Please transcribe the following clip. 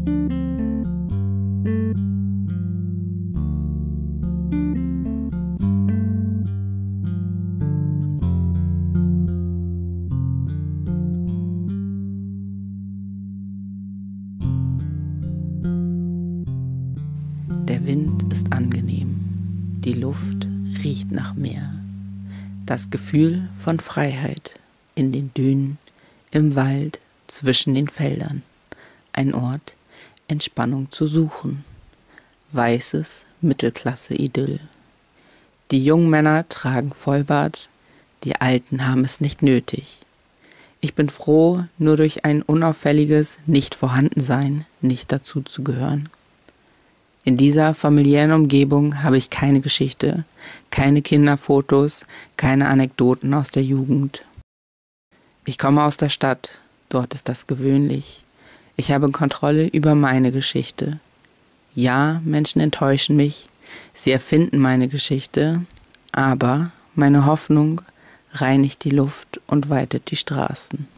Der Wind ist angenehm, die Luft riecht nach Meer. Das Gefühl von Freiheit in den Dünen, im Wald, zwischen den Feldern. Ein Ort, Entspannung zu suchen. Weißes Mittelklasse-Idyll. Die jungen Männer tragen Vollbart, die Alten haben es nicht nötig. Ich bin froh, nur durch ein unauffälliges Nicht-Vorhandensein nicht dazu zu gehören. In dieser familiären Umgebung habe ich keine Geschichte, keine Kinderfotos, keine Anekdoten aus der Jugend. Ich komme aus der Stadt, dort ist das gewöhnlich. Ich habe Kontrolle über meine Geschichte. Ja, Menschen enttäuschen mich, sie erfinden meine Geschichte, aber meine Hoffnung reinigt die Luft und weitet die Straßen.